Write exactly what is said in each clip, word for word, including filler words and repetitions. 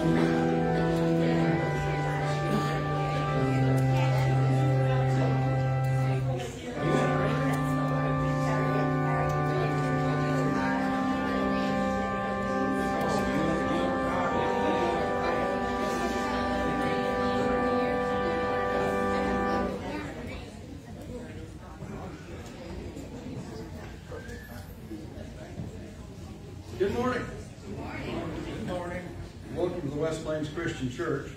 Good morning. Good morning. Good morning. Welcome to the West Plains Christian Church.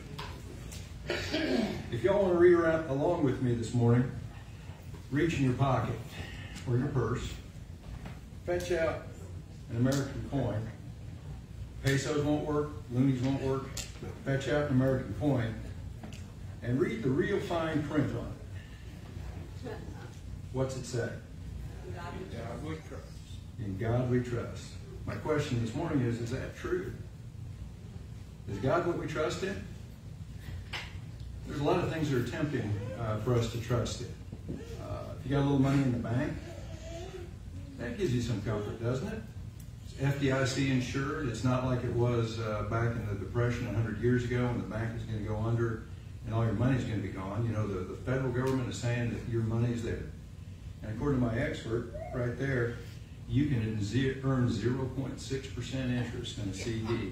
If y'all want to read around along with me this morning, reach in your pocket or your purse, fetch out an American coin. Pesos won't work, loonies won't work, but fetch out an American coin and read the real fine print on it. What's it say? In God we trust. In God we trust. My question this morning is, is that true? Is God what we trust in? There's a lot of things that are tempting uh, for us to trust in. Uh, if you got a little money in the bank, that gives you some comfort, doesn't it? It's F D I C insured. It's not like it was uh, back in the Depression one hundred years ago when the bank is going to go under and all your money is going to be gone. You know, the, the federal government is saying that your money is there. And according to my expert right there, you can earn zero point six percent interest in a C D.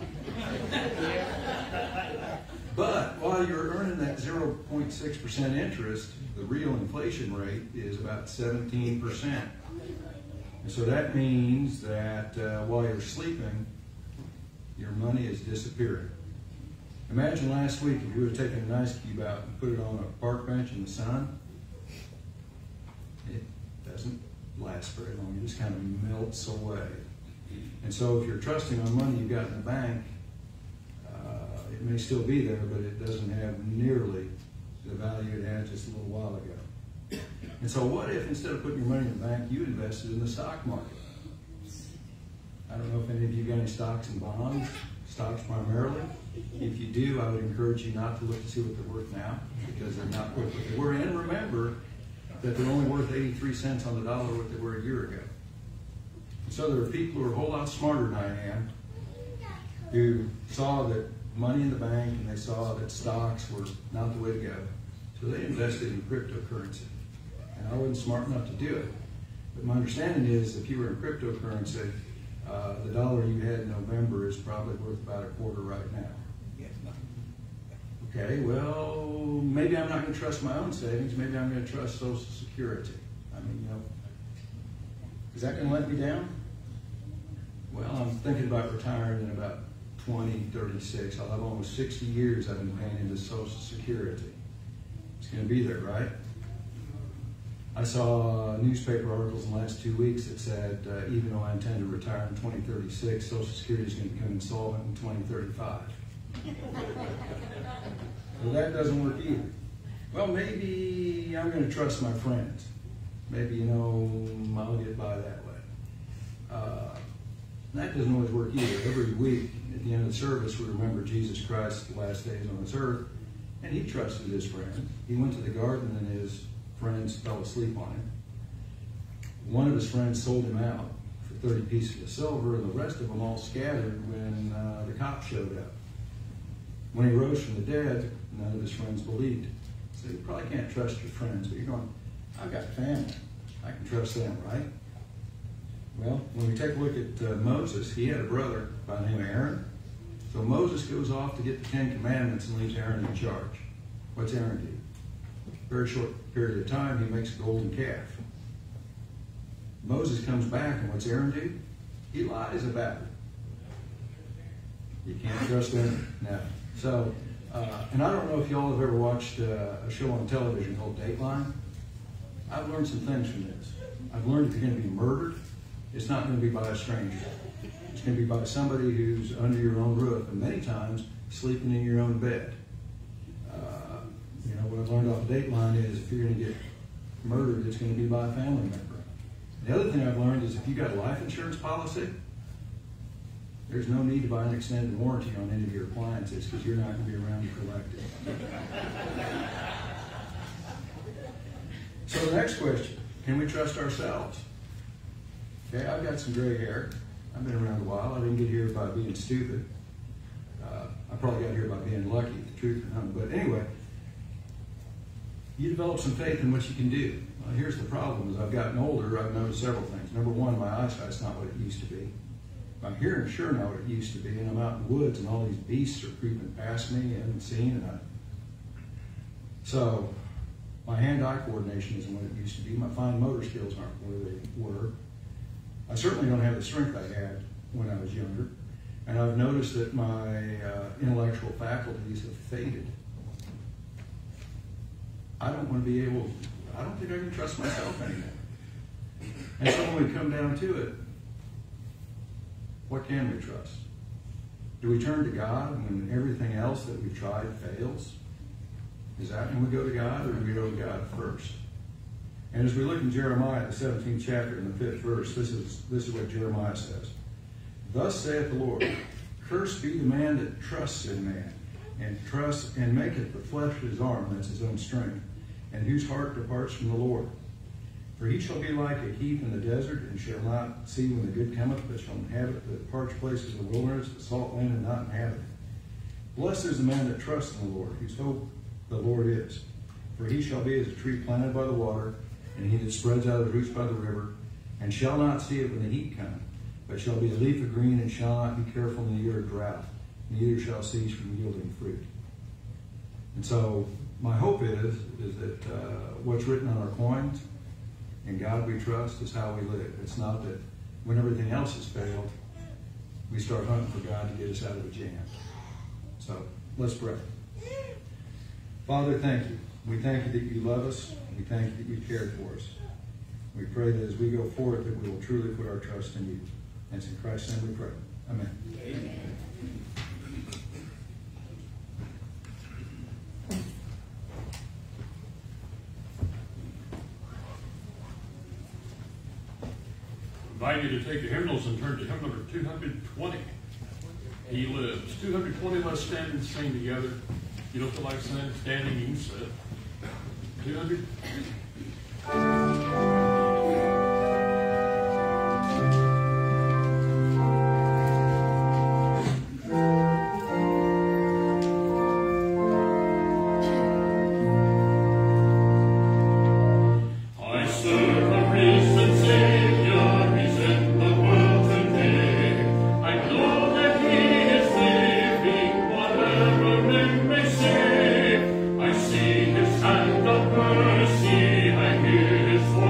But while you're earning that zero point six percent interest, the real inflation rate is about seventeen percent. And so that means that uh, while you're sleeping, your money is disappearing. Imagine last week if you would have taken an ice cube out and put it on a park bench in the sun. It doesn't last very long. It just kind of melts away. And so if you're trusting on money you've got in the bank, uh, it may still be there, but it doesn't have nearly the value it had just a little while ago. And so what if instead of putting your money in the bank, you invested in the stock market? I don't know if any of you got any stocks and bonds, stocks primarily. If you do, I would encourage you not to look to see what they're worth now, because they're not worth what they were. And remember that they're only worth eighty-three cents on the dollar what they were a year ago. So there are people who are a whole lot smarter than I am, who saw that money in the bank and they saw that stocks were not the way to go. So they invested in cryptocurrency. And I wasn't smart enough to do it. But my understanding is if you were in cryptocurrency, uh, the dollar you had in November is probably worth about a quarter right now. Okay, well, maybe I'm not going to trust my own savings. Maybe I'm going to trust Social Security. I mean, you know, is that going to let me down? Well, I'm thinking about retiring in about twenty thirty-six. I'll have almost sixty years I've been paying into Social Security. It's going to be there, right? I saw newspaper articles in the last two weeks that said, uh, even though I intend to retire in twenty thirty-six, Social Security is going to become insolvent in twenty thirty-five. Well, that doesn't work either. Well, maybe I'm going to trust my friends. Maybe, you know, I'll get by that way. Uh, that doesn't always work either. Every week at the end of the service, we remember Jesus Christ the last days on this earth, and he trusted his friends. He went to the garden and his friends fell asleep on him. One of his friends sold him out for thirty pieces of silver, and the rest of them all scattered when uh, the cops showed up. When he rose from the dead, none of his friends believed. So you probably can't trust your friends, but you're going, I've got family. I can trust them, right? Well, when we take a look at uh, Moses, he had a brother by the name of Aaron. So Moses goes off to get the Ten Commandments and leaves Aaron in charge. What's Aaron do? Very short period of time, he makes a golden calf. Moses comes back, and what's Aaron do? He lies about it. You can't trust Aaron. No. So, uh, and I don't know if y'all have ever watched uh, a show on television called Dateline. I've learned some things from this. I've learned if you're going to be murdered, it's not going to be by a stranger. It's going to be by somebody who's under your own roof, and many times sleeping in your own bed. Uh, you know, what I've learned off of Dateline is if you're going to get murdered, it's going to be by a family member. The other thing I've learned is if you've got a life insurance policy, there's no need to buy an extended warranty on any of your appliances because you're not going to be around to collect it. So the next question, can we trust ourselves? Okay, I've got some gray hair. I've been around a while. I didn't get here by being stupid. Uh, I probably got here by being lucky, the truth or not. But anyway, you develop some faith in what you can do. Well, here's the problem: as I've gotten older, I've noticed several things. Number one, my eyesight's not what it used to be. My hearing's sure not what it used to be, and I'm out in the woods, and all these beasts are creeping past me. I haven't seen, and I. So, my hand-eye coordination isn't what it used to be. My fine motor skills aren't where they were. I certainly don't have the strength I had when I was younger, and I've noticed that my uh, intellectual faculties have faded. I don't want to be able. I don't think I can trust myself anymore. And so when we come down to it, what can we trust? Do we turn to God when everything else that we've tried fails? Is that when we go to God, or do we go to God first? And as we look in Jeremiah, the seventeenth chapter, in the fifth verse, this is, this is what Jeremiah says. Thus saith the Lord, cursed be the man that trusts in man, and trusts and maketh the flesh his arm, that's his own strength, and whose heart departs from the Lord. For he shall be like a heath in the desert, and shall not see when the good cometh, but shall inhabit the parched places of the wilderness, the salt land, and not inhabit it. Blessed is the man that trusts in the Lord, whose hope the Lord is. For he shall be as a tree planted by the water, and he that spreads out his roots by the river, and shall not see it when the heat cometh, but shall be a leaf of green, and shall not be careful in the year of drought, neither shall cease from yielding fruit. And so my hope is, is that uh, what's written on our coins, in God we trust, is how we live. It's not that when everything else has failed, we start hunting for God to get us out of a jam. So let's pray. Father, thank you. We thank you that you love us. We thank you that you cared for us. We pray that as we go forward, that we will truly put our trust in you. And it's in Christ's name we pray. Amen. Amen. I invite you to take your hymnals and turn to hymn number two hundred twenty. He lives. two hundred twenty, let's stand and sing together. You don't feel like standing, you can sit. two hundred. Mercy, I hear his voice.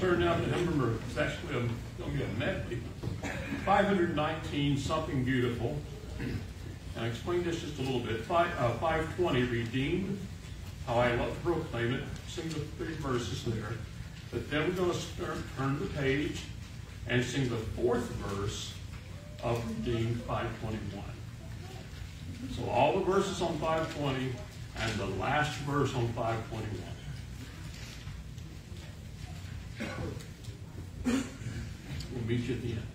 turn now to hymn number, it's actually going to be a medley, five hundred nineteen, Something Beautiful. And I explained this just a little bit. Five, uh, five twenty, Redeemed, How I Love to Proclaim It. Sing the three verses there. But then we're going to start, turn the page and sing the fourth verse of Redeemed five twenty-one. So all the verses on five twenty and the last verse on five twenty-one. We'll meet you at the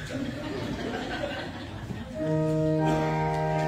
end.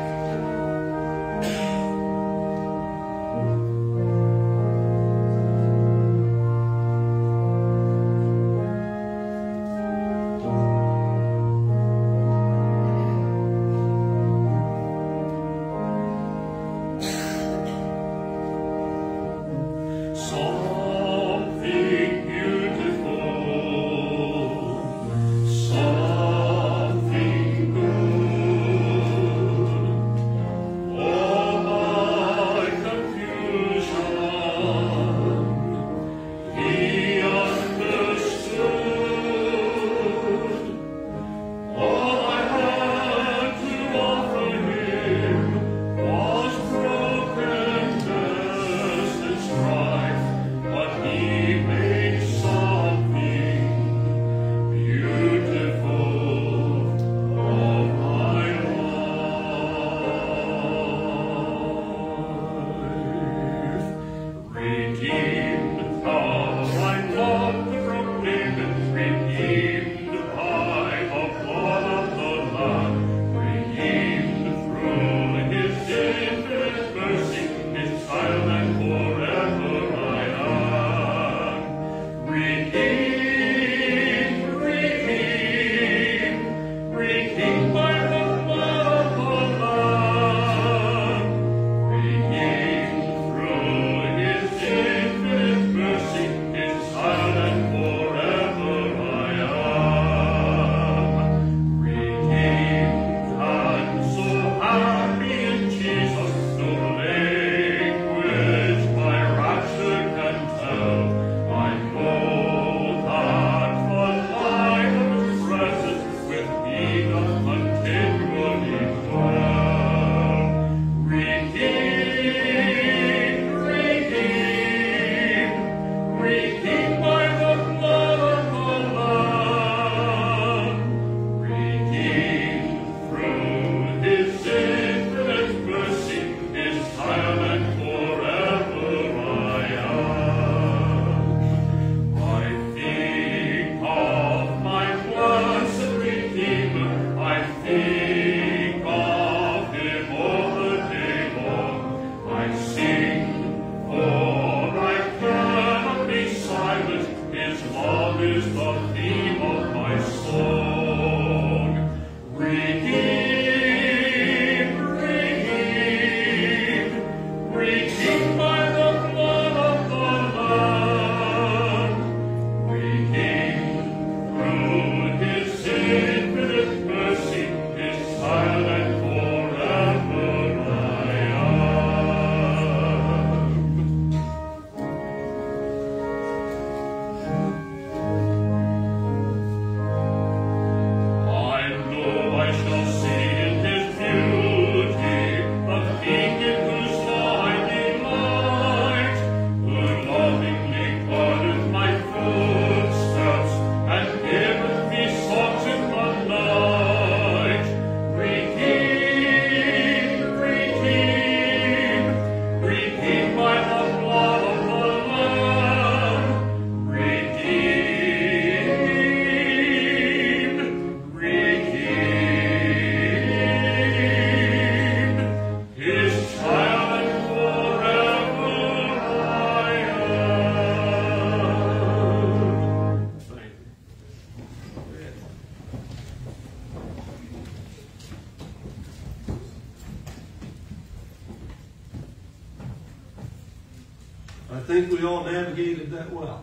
I think we all navigated that well.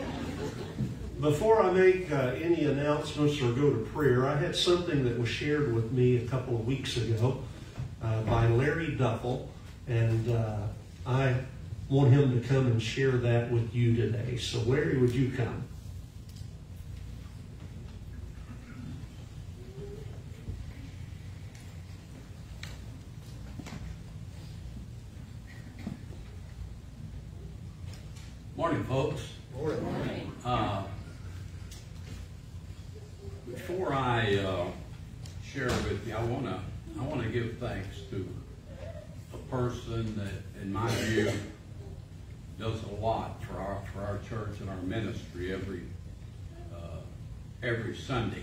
Before I make uh, any announcements or go to prayer, I had something that was shared with me a couple of weeks ago uh, by Larry Duffel, and uh, I want him to come and share that with you today. So Larry, would you come? folks. Morning. Uh, before I uh, share with you, I want to I want to give thanks to a person that, in my view, does a lot for our for our church and our ministry every uh, every Sunday.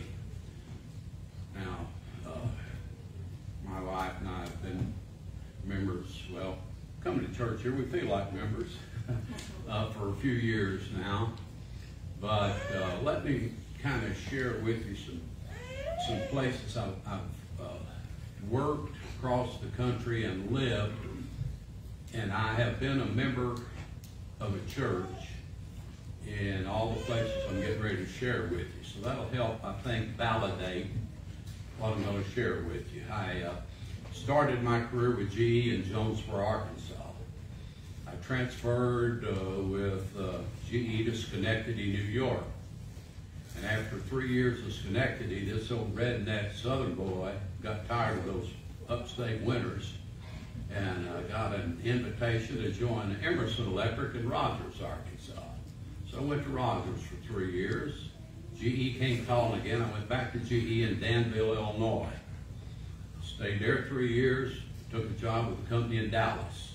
Now, uh, my wife and I have been members. Well, coming to church here, we feel like members uh, for a few years now. But uh, let me kind of share with you some some places I've, I've uh, worked across the country and lived, and I have been a member of a church in all the places I'm getting ready to share with you. So that'll help, I think, validate what I'm going to share with you. I uh, started my career with G E in Jonesboro, Arkansas. I transferred uh, with uh, G E to Schenectady, New York. And after three years of Schenectady, this old redneck southern boy got tired of those upstate winters and uh, got an invitation to join Emerson Electric in Rogers, Arkansas. So I went to Rogers for three years. G E came calling again. I went back to G E in Danville, Illinois. Stayed there three years, took a job with a company in Dallas.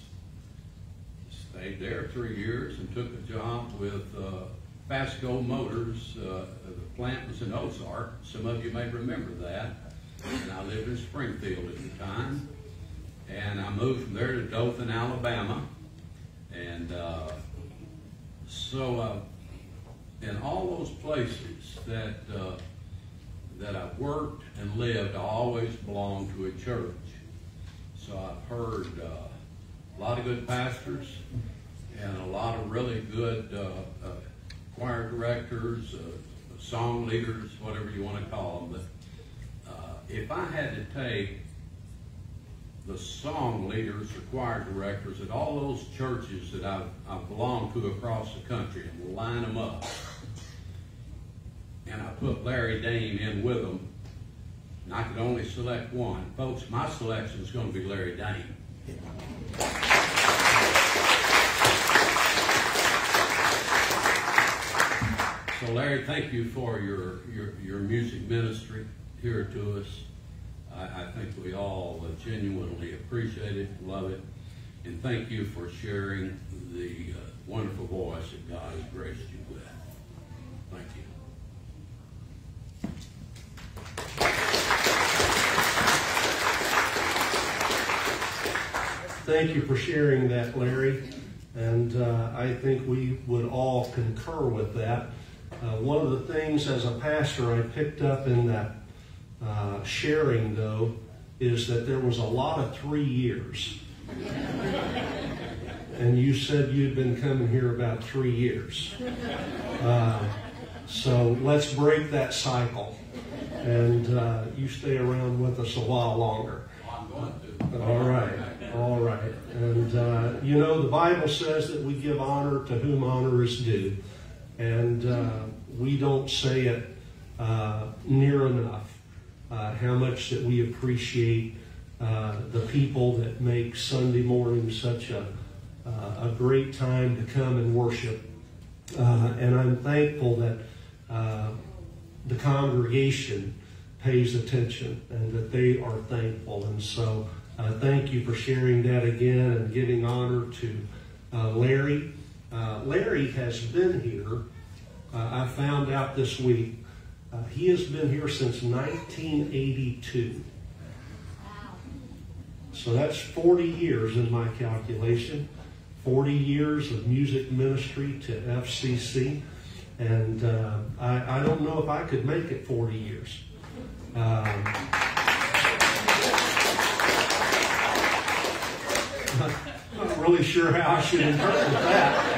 Stayed there three years and took a job with uh, Fasco Motors. Uh, the plant was in Ozark. Some of you may remember that. And I lived in Springfield at the time. And I moved from there to Dothan, Alabama. And uh, so uh, in all those places that uh, that I've worked and lived, I always belonged to a church. So I've heard uh, a lot of good pastors and a lot of really good uh, uh, choir directors, uh, song leaders, whatever you want to call them. But uh, if I had to take the song leaders or choir directors at all those churches that I've, I've belonged to across the country and line them up, and I put Larry Dame in with them, and I could only select one. Folks, my selection is going to be Larry Dame. So Larry, thank you for your, your, your music ministry here to us. I, I think we all uh, genuinely appreciate it, love it, and thank you for sharing the uh, wonderful voice that God has graced you with. Thank you. Thank you for sharing that, Larry. And uh, I think we would all concur with that. Uh, one of the things as a pastor I picked up in that uh, sharing, though, is that there was a lot of three years. And you said you'd been coming here about three years. Uh, so let's break that cycle. And uh, you stay around with us a while longer. All right. All right. And, uh, you know, the Bible says that we give honor to whom honor is due. And uh, we don't say it uh, near enough, uh, how much that we appreciate uh, the people that make Sunday morning such a, uh, a great time to come and worship. Uh, and I'm thankful that uh, the congregation pays attention and that they are thankful. And so uh, thank you for sharing that again and giving honor to uh, Larry. Uh, Larry has been here, uh, I found out this week, uh, he has been here since nineteen eighty-two. Wow. So that's forty years in my calculation, forty years of music ministry to F C C, and uh, I, I don't know if I could make it forty years. Um, Not really sure how I should interpret that.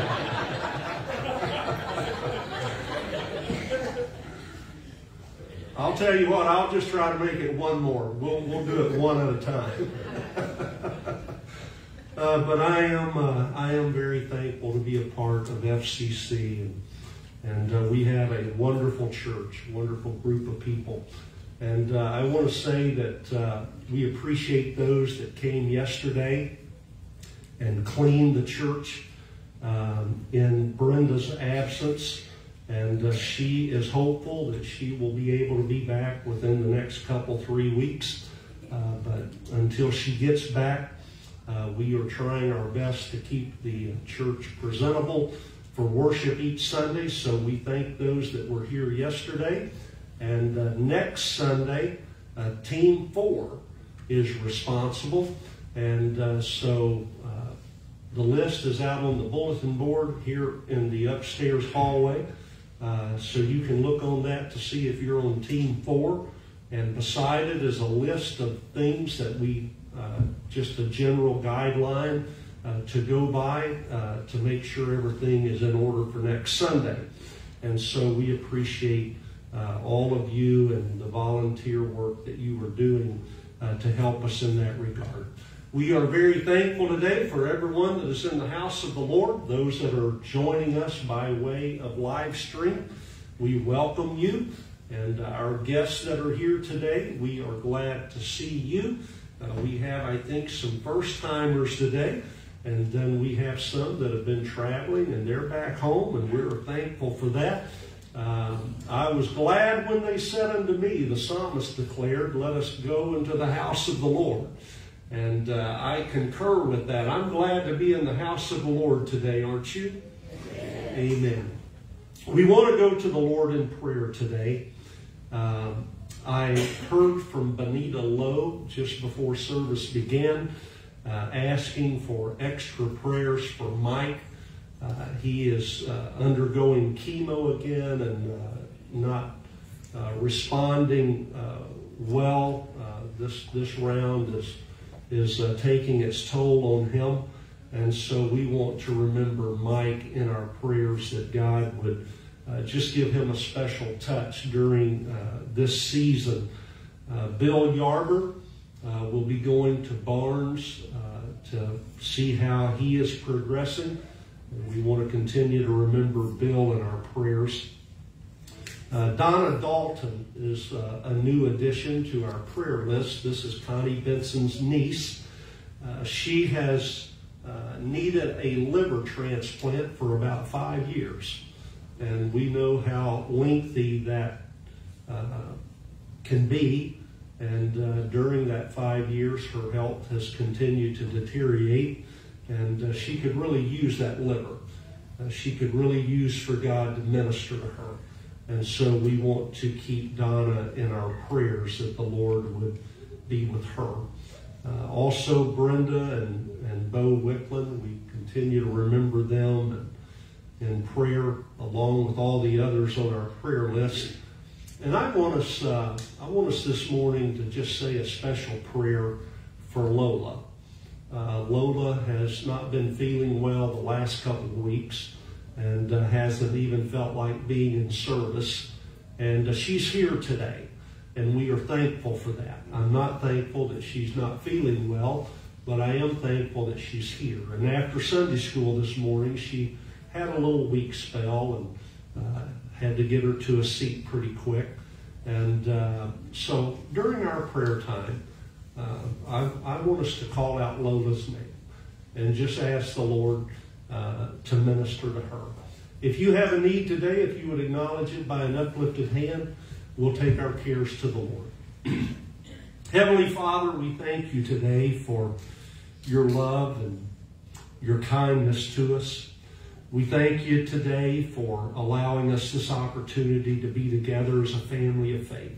I'll tell you what, I'll just try to make it one more. We'll, we'll do it one at a time. uh, but I am uh, I am very thankful to be a part of F C C, and, and uh, we have a wonderful church, wonderful group of people. And uh, I want to say that uh, we appreciate those that came yesterday and cleaned the church um, in Brenda's absence, and uh, she is hopeful that she will be able to be back within the next couple, three weeks. Uh, but until she gets back, uh, we are trying our best to keep the church presentable for worship each Sunday. So we thank those that were here yesterday. And uh, next Sunday, uh, Team four is responsible. And uh, so uh, the list is out on the bulletin board here in the upstairs hallway. Uh, so you can look on that to see if you're on Team four. And beside it is a list of things that we, uh, just a general guideline uh, to go by uh, to make sure everything is in order for next Sunday. And so we appreciate uh, all of you and the volunteer work that you are doing uh, to help us in that regard. We are very thankful today for everyone that is in the house of the Lord, those that are joining us by way of live stream. We welcome you. And our guests that are here today, we are glad to see you. Uh, we have, I think, some first-timers today, and then we have some that have been traveling, and they're back home, and we're thankful for that. Um, I was glad when they said unto me, the psalmist declared, let us go into the house of the Lord. And uh, I concur with that. I'm glad to be in the house of the Lord today, aren't you? Amen. Amen. We want to go to the Lord in prayer today. Um, I heard from Benita Lowe just before service began, uh, asking for extra prayers for Mike. Uh, he is uh, undergoing chemo again and uh, not uh, responding uh, well. Uh, this this round is is uh, taking its toll on him, and so we want to remember Mike in our prayers, that God would Uh, just give him a special touch during uh, this season. Uh, Bill Yarber uh, will be going to Barnes uh, to see how he is progressing. And we want to continue to remember Bill in our prayers. Uh, Donna Dalton is uh, a new addition to our prayer list. This is Connie Benson's niece. Uh, she has uh, needed a liver transplant for about five years. And we know how lengthy that uh, can be. And uh, during that five years, her health has continued to deteriorate. And uh, she could really use that liver. Uh, she could really use for God to minister to her. And so we want to keep Donna in our prayers, that the Lord would be with her. Uh, also, Brenda and, and Bo Wicklund, we continue to remember them and in prayer, along with all the others on our prayer list. And I want us, uh, I want us this morning to just say a special prayer for Lola. Uh, Lola has not been feeling well the last couple of weeks, and uh, hasn't even felt like being in service. And uh, she's here today, and we are thankful for that. I'm not thankful that she's not feeling well, but I am thankful that she's here. And after Sunday school this morning, she had a little weak spell and uh, had to get her to a seat pretty quick. And uh, so during our prayer time, uh, I, I want us to call out Lola's name and just ask the Lord uh, to minister to her. If you have a need today, if you would acknowledge it by an uplifted hand, we'll take our cares to the Lord. Heavenly Father, we thank you today for your love and your kindness to us. We thank you today for allowing us this opportunity to be together as a family of faith.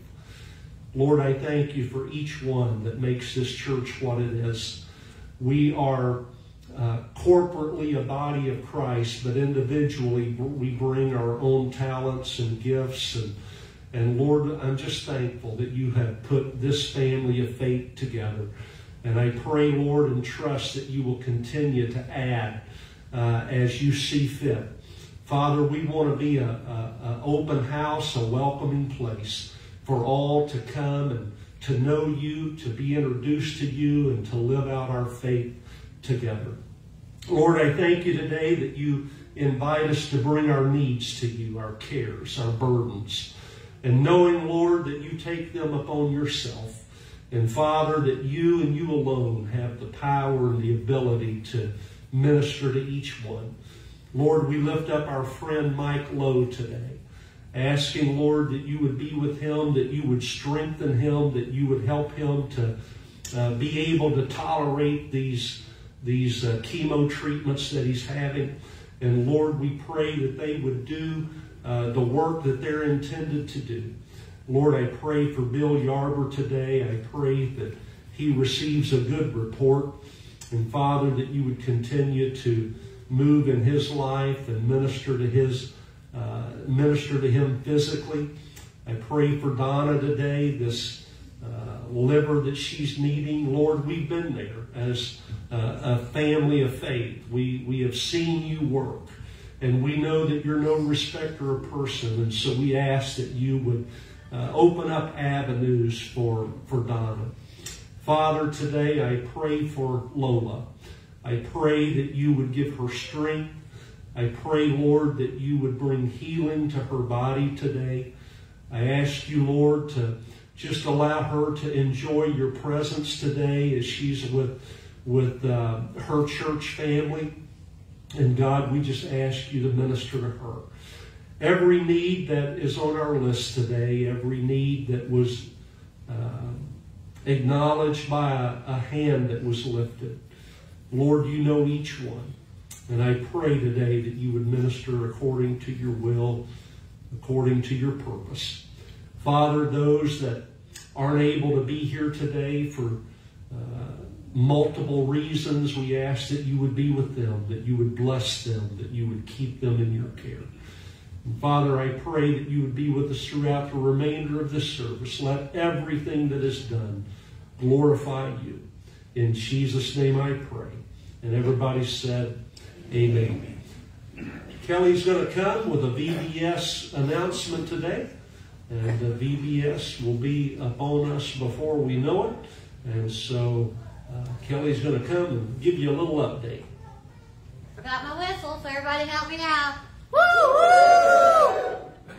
Lord, I thank you for each one that makes this church what it is. We are uh, corporately a body of Christ, but individually we bring our own talents and gifts. And, and Lord, I'm just thankful that you have put this family of faith together. And I pray, Lord, and trust that you will continue to add Uh, as you see fit. Father, we want to be an open house, a welcoming place for all to come and to know you, to be introduced to you, and to live out our faith together. Lord, I thank you today that you invite us to bring our needs to you, our cares, our burdens, and knowing, Lord, that you take them upon yourself. And Father, that you and you alone have the power and the ability to minister to each one. Lord, we lift up our friend Mike Lowe today, asking, Lord, that you would be with him, that you would strengthen him, that you would help him to uh, be able to tolerate these, these uh, chemo treatments that he's having. And Lord, we pray that they would do uh, the work that they're intended to do. Lord, I pray for Bill Yarber today. I pray that he receives a good report. And Father, that you would continue to move in his life and minister to his, uh, minister to him physically. I pray for Donna today, this uh, liver that she's needing. Lord, we've been there as uh, a family of faith. We, we have seen you work. And we know that you're no respecter of person. And so we ask that you would uh, open up avenues for, for Donna. Father, today I pray for Lola. I pray that you would give her strength. I pray, Lord, that you would bring healing to her body today. I ask you, Lord, to just allow her to enjoy your presence today as she's with, with uh, her church family. And God, we just ask you to minister to her. Every need that is on our list today, every need that was uh, acknowledged by a, a hand that was lifted, Lord, you know each one. And I pray today that you would minister according to your will, according to your purpose. Father, those that aren't able to be here today for uh, multiple reasons, we ask that you would be with them, that you would bless them, that you would keep them in your care. And Father, I pray that you would be with us throughout the remainder of this service. Let everything that is done glorify you. In Jesus' name I pray. And everybody said, amen. Kelly's going to come with a V B S announcement today. And the V B S will be upon us before we know it. And so uh, Kelly's going to come and give you a little update. Forgot my whistle, so everybody help me now. Woo! Woo!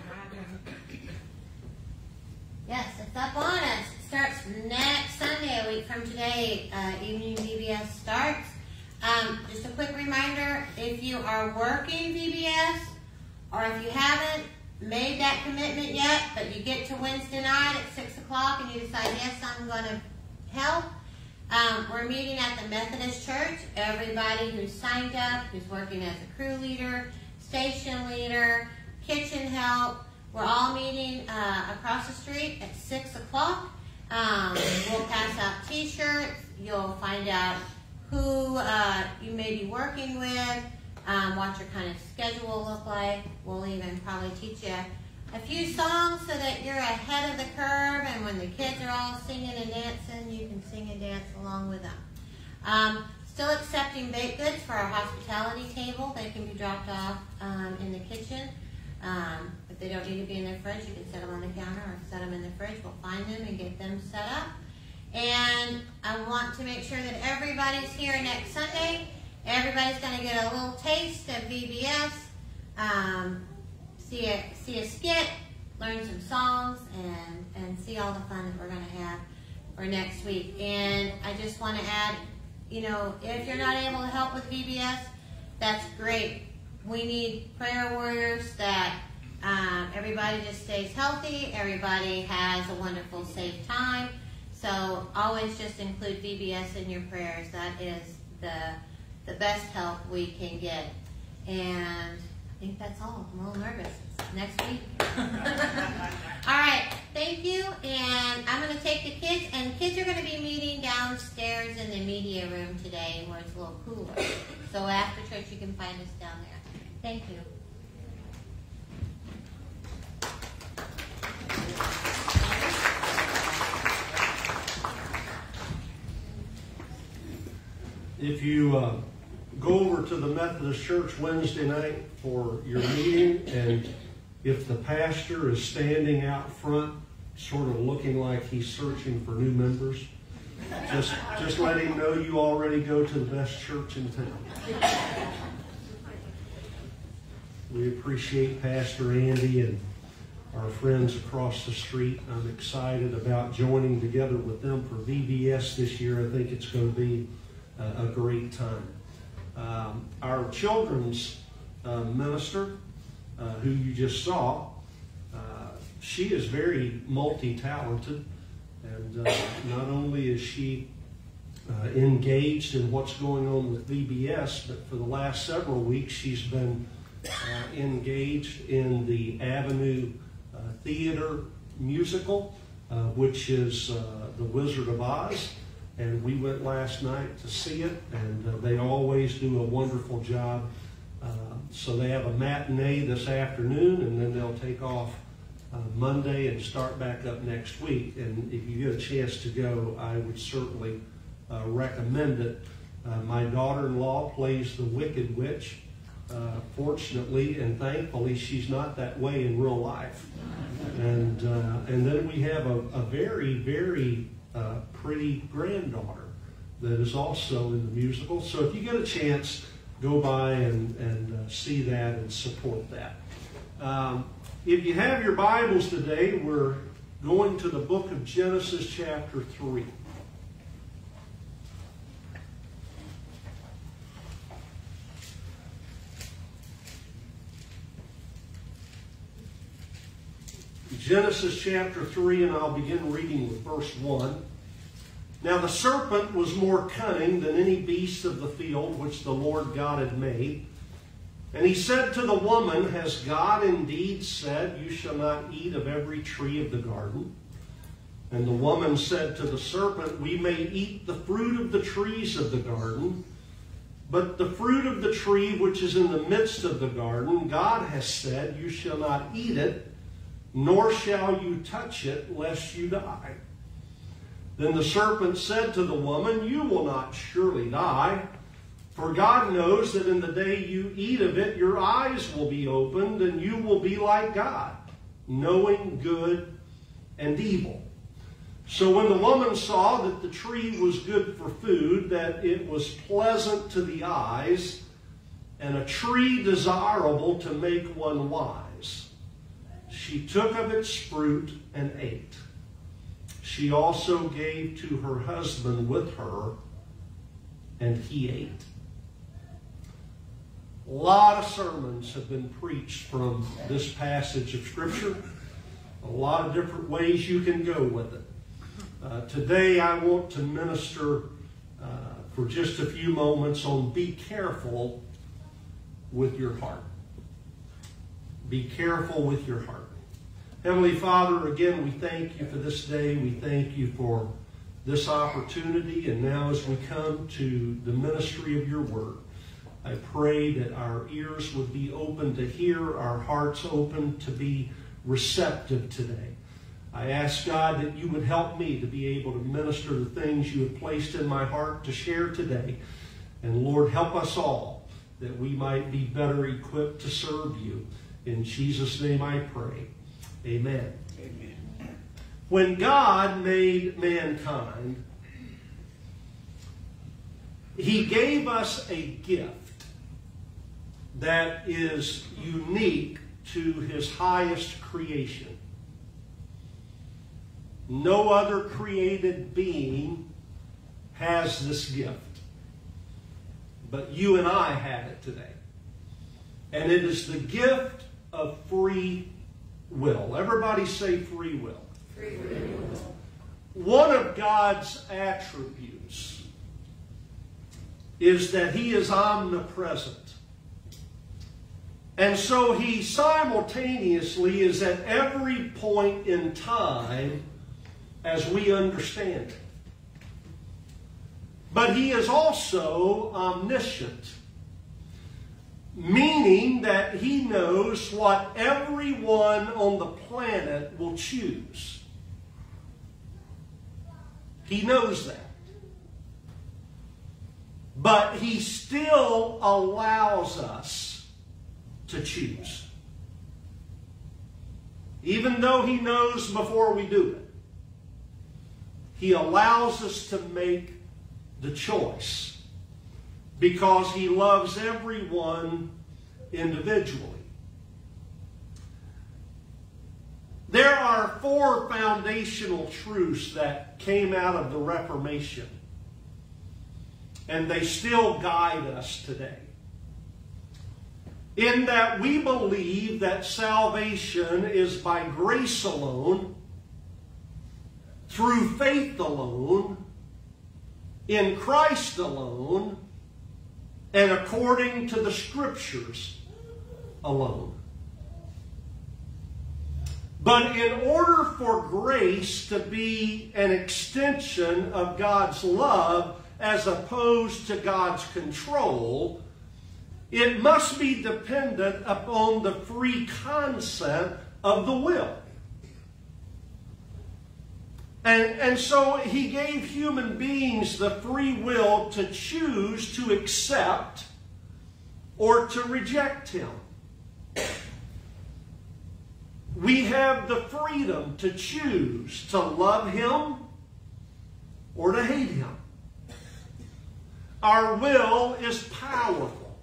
Yes, it's up on us. It starts next Sunday, a week from today. Uh, evening V B S starts. Um, just a quick reminder, if you are working V B S, or if you haven't made that commitment yet, but you get to Wednesday night at six o'clock and you decide, yes, I'm going to help, um, we're meeting at the Methodist Church. Everybody who's signed up, who's working as a crew leader, station leader, kitchen help, we're all meeting uh, across the street at six o'clock. Um, we'll pass out t-shirts. You'll find out who uh, you may be working with, um, what your kind of schedule will look like. We'll even probably teach you a few songs so that you're ahead of the curve, and when the kids are all singing and dancing, you can sing and dance along with them. Um, still accepting baked goods for our hospitality table. They can be dropped off um, in the kitchen. Um, if they don't need to be in the fridge, you can set them on the counter or set them in the fridge. We'll find them and get them set up. And I want to make sure that everybody's here next Sunday. Everybody's going to get a little taste of V B S, um, see, a, see a skit, learn some songs, and, and see all the fun that we're going to have for next week. And I just want to add, you know, if you're not able to help with V B S, that's great. We need prayer warriors that um, everybody just stays healthy, everybody has a wonderful, safe time. So always just include V B S in your prayers. That is the the best help we can get. And I think that's all. I'm a little nervous. It's next week. All right. Thank you. And I'm going to take the kids. And kids are going to be meeting downstairs in the media room today where it's a little cooler. So after church, you can find us down there. Thank you. If you uh, go over to the Methodist Church Wednesday night for your meeting, and if the pastor is standing out front, sort of looking like he's searching for new members, just, just let him know you already go to the best church in town. We appreciate Pastor Andy and our friends across the street. I'm excited about joining together with them for V B S this year. I think it's going to be a great time. Um, our children's uh, minister, uh, who you just saw. Uh, she is very multi-talented, and uh, not only is she uh, engaged in what's going on with V B S, but for the last several weeks she's been uh, engaged in the Avenue uh, Theater musical, uh, which is uh, The Wizard of Oz. And we went last night to see it, and uh, they always do a wonderful job. Uh, so they have a matinee this afternoon, and then they'll take off uh, Monday and start back up next week. And if you get a chance to go, I would certainly uh, recommend it. Uh, my daughter-in-law plays the Wicked Witch. Uh, fortunately and thankfully, she's not that way in real life. And uh, and then we have a, a very, very uh, pretty granddaughter that is also in the musical. So if you get a chance, go by and, and uh, see that and support that. Um, if you have your Bibles today, we're going to the book of Genesis chapter three. Genesis chapter three, and I'll begin reading with verse one. Now the serpent was more cunning than any beast of the field which the Lord God had made. And he said to the woman, Has God indeed said, You shall not eat of every tree of the garden? And the woman said to the serpent, We may eat the fruit of the trees of the garden, but the fruit of the tree which is in the midst of the garden, God has said, You shall not eat it, nor shall you touch it, lest you die. Then the serpent said to the woman, You will not surely die, for God knows that in the day you eat of it, your eyes will be opened, and you will be like God, knowing good and evil. So when the woman saw that the tree was good for food, that it was pleasant to the eyes, and a tree desirable to make one wise, she took of its fruit and ate. She also gave to her husband with her, and he ate. A lot of sermons have been preached from this passage of Scripture. A lot of different ways you can go with it. Uh, today I want to minister uh, for just a few moments on be careful with your heart. Be careful with your heart. Heavenly Father, again, we thank you for this day. We thank you for this opportunity. And now as we come to the ministry of your word, I pray that our ears would be open to hear, our hearts open to be receptive today. I ask, God, that you would help me to be able to minister the things you have placed in my heart to share today. And Lord, help us all that we might be better equipped to serve you. In Jesus' name I pray. Amen. Amen. When God made mankind, he gave us a gift that is unique to his highest creation. No other created being has this gift. But you and I have it today. And it is the gift of free will. Everybody say free will. Free will. One of God's attributes is that he is omnipresent. And so he simultaneously is at every point in time as we understand it. But he is also omniscient, meaning that he knows what everyone on the planet will choose. He knows that. But he still allows us to choose. Even though he knows before we do it, he allows us to make the choice because he loves everyone individually. There are four foundational truths that came out of the Reformation, and they still guide us today. in that we believe that salvation is by grace alone, through faith alone, in Christ alone, and according to the Scriptures alone. But in order for grace to be an extension of God's love as opposed to God's control, it must be dependent upon the free consent of the will. And, and so he gave human beings the free will to choose to accept or to reject him. We have the freedom to choose to love him or to hate him. Our will is powerful.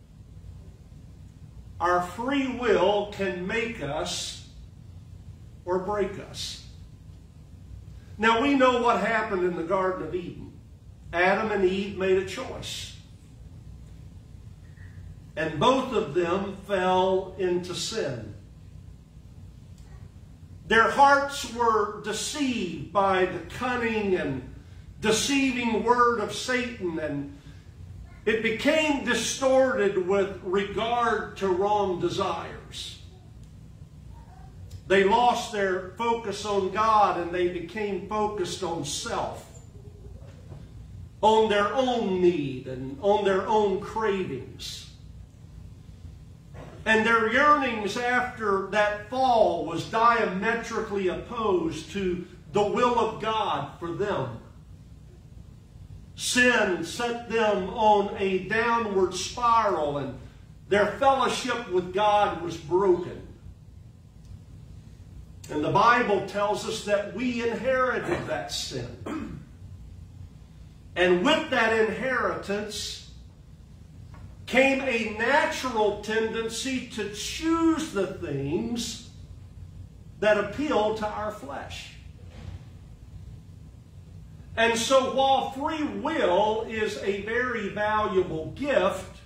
Our free will can make us or break us. Now we know what happened in the Garden of Eden. Adam and Eve made a choice. And both of them fell into sin. Their hearts were deceived by the cunning and deceiving word of Satan, and it became distorted with regard to wrong desires. They lost their focus on God and they became focused on self, on their own need and on their own cravings. And their yearnings after that fall was diametrically opposed to the will of God for them. Sin set them on a downward spiral, and their fellowship with God was broken. And the Bible tells us that we inherited that sin. And with that inheritance came a natural tendency to choose the things that appeal to our flesh. And so while free will is a very valuable gift,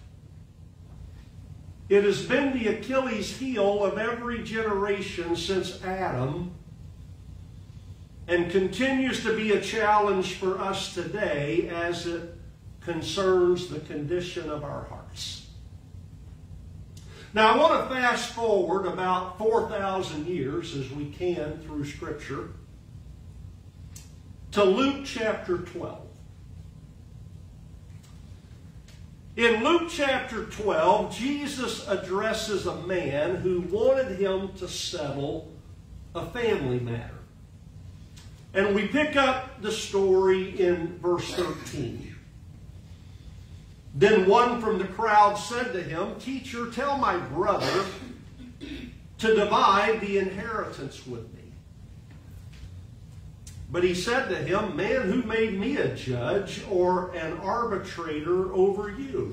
it has been the Achilles heel of every generation since Adam, and continues to be a challenge for us today as it concerns the condition of our hearts. Now I want to fast forward about four thousand years as we can through Scripture to Luke chapter twelve. In Luke chapter twelve, Jesus addresses a man who wanted him to settle a family matter. And we pick up the story in verse thirteen. Then one from the crowd said to him, "Teacher, tell my brother to divide the inheritance with me." But he said to him, "Man, who made me a judge or an arbitrator over you?"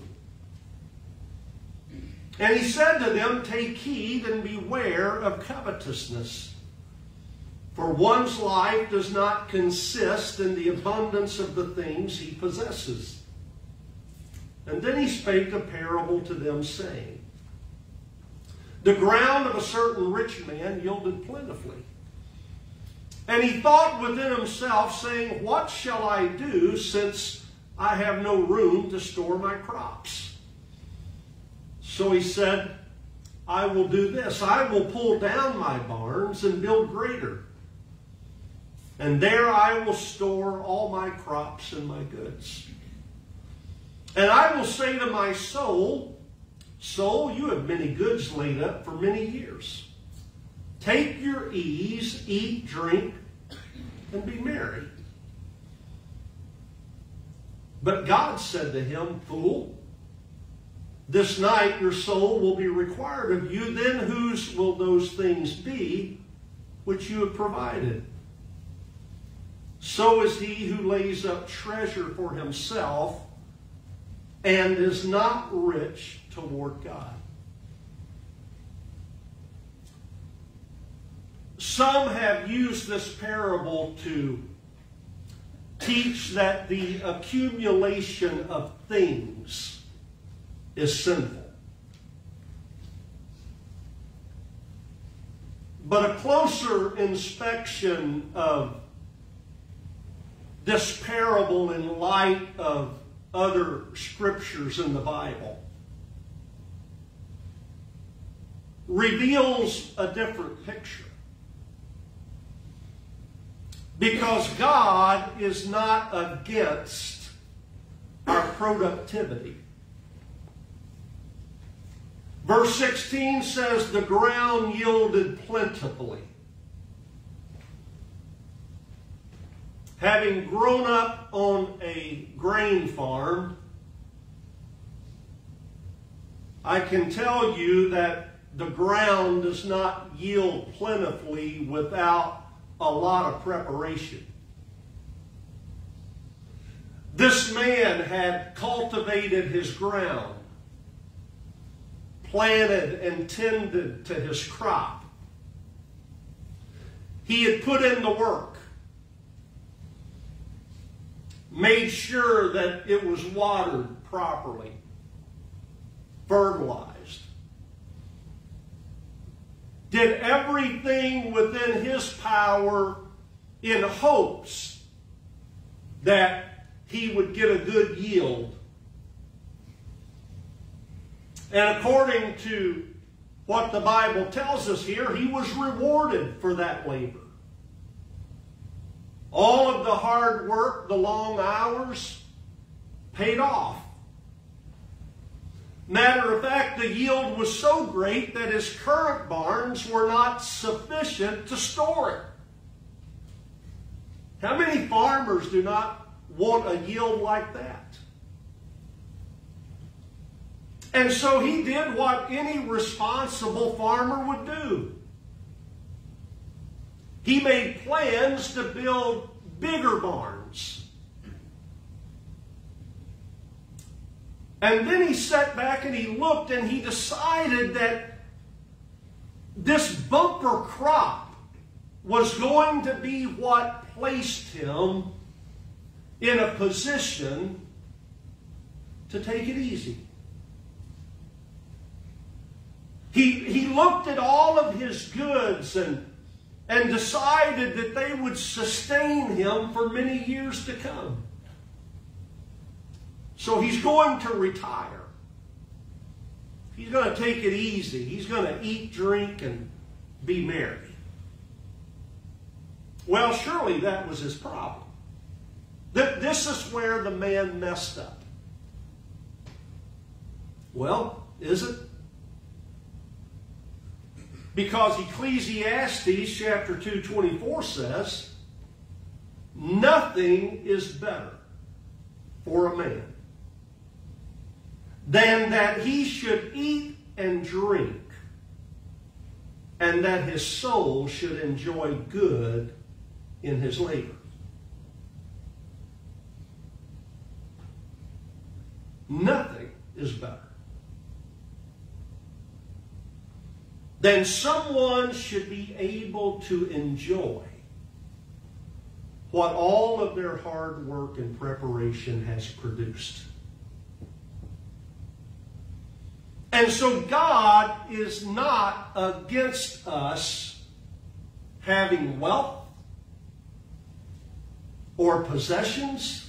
And he said to them, "Take heed and beware of covetousness. For one's life does not consist in the abundance of the things he possesses." And then he spake a parable to them, saying, "The ground of a certain rich man yielded plentifully. And he thought within himself, saying, What shall I do, since I have no room to store my crops? So he said, I will do this. I will pull down my barns and build greater. And there I will store all my crops and my goods. And I will say to my soul, Soul, you have many goods laid up for many years. Take your ease, eat, drink, and be merry." But God said to him, "Fool, this night your soul will be required of you. Then whose will those things be which you have provided? So is he who lays up treasure for himself and is not rich toward God." Some have used this parable to teach that the accumulation of things is sinful. But a closer inspection of this parable in light of other scriptures in the Bible reveals a different picture. Because God is not against our productivity. Verse sixteen says, the ground yielded plentifully. Having grown up on a grain farm, I can tell you that the ground does not yield plentifully without a lot of preparation. This man had cultivated his ground, planted and tended to his crop. He had put in the work, made sure that it was watered properly, fertilized, did everything within his power in hopes that he would get a good yield. And according to what the Bible tells us here, he was rewarded for that labor. All of the hard work, the long hours, paid off. Matter of fact, the yield was so great that his current barns were not sufficient to store it. How many farmers do not want a yield like that? And so he did what any responsible farmer would do. He made plans to build bigger barns. And then he sat back and he looked and he decided that this bumper crop was going to be what placed him in a position to take it easy. He, he looked at all of his goods and, and decided that they would sustain him for many years to come. So he's going to retire. He's going to take it easy. He's going to eat, drink, and be merry. Well, surely that was his problem. This is where the man messed up. Well, is it? Because Ecclesiastes chapter two twenty-four says, nothing is better for a man than that he should eat and drink, and that his soul should enjoy good in his labor. Nothing is better than someone should be able to enjoy what all of their hard work and preparation has produced. And so God is not against us having wealth or possessions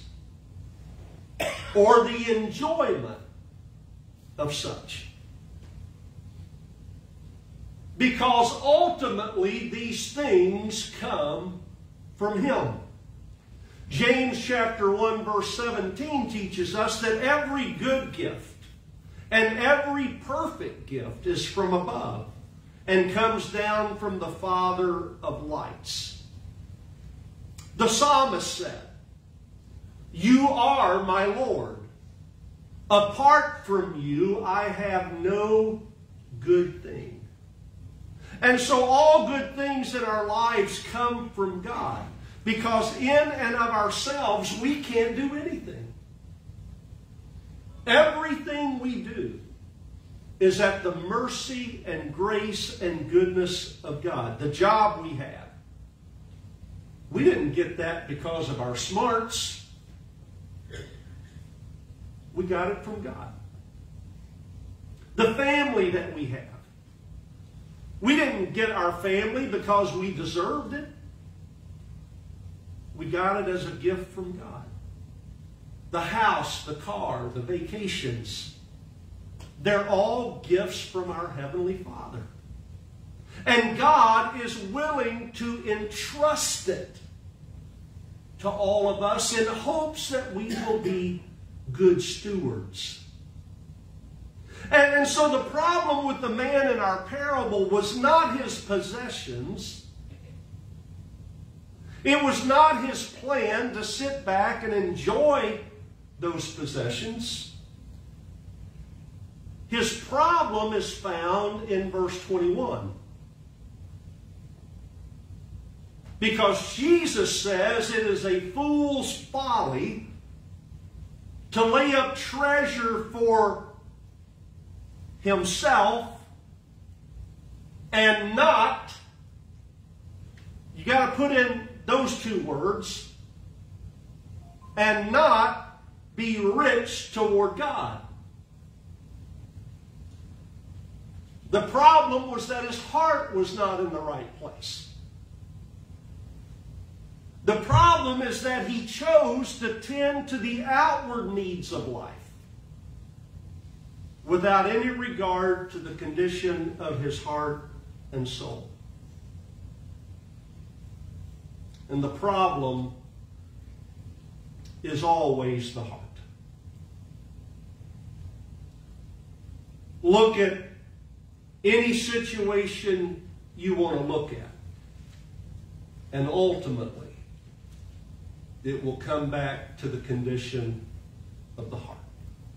or the enjoyment of such. Because ultimately these things come from Him. James chapter one verse seventeen teaches us that every good gift and every perfect gift is from above and comes down from the Father of lights. The psalmist said, "You are my Lord. Apart from you, I have no good thing." And so all good things in our lives come from God. Because in and of ourselves, we can't do anything. Everything we do is at the mercy and grace and goodness of God. The job we have, we didn't get that because of our smarts. We got it from God. The family that we have, We didn't get our family because we deserved it. We got it as a gift from God. The house, the car, the vacations, they're all gifts from our Heavenly Father. And God is willing to entrust it to all of us in hopes that we will be good stewards. And, and so the problem with the man in our parable was not his possessions. It was not his plan to sit back and enjoy those possessions. His problem is found in verse twenty-one. Because Jesus says it is a fool's folly to lay up treasure for himself and not, you got to put in those two words, and not be rich toward God. The problem was that his heart was not in the right place. The problem is that he chose to tend to the outward needs of life without any regard to the condition of his heart and soul. And the problem is always the heart. Look at any situation you want to look at, and ultimately it will come back to the condition of the heart.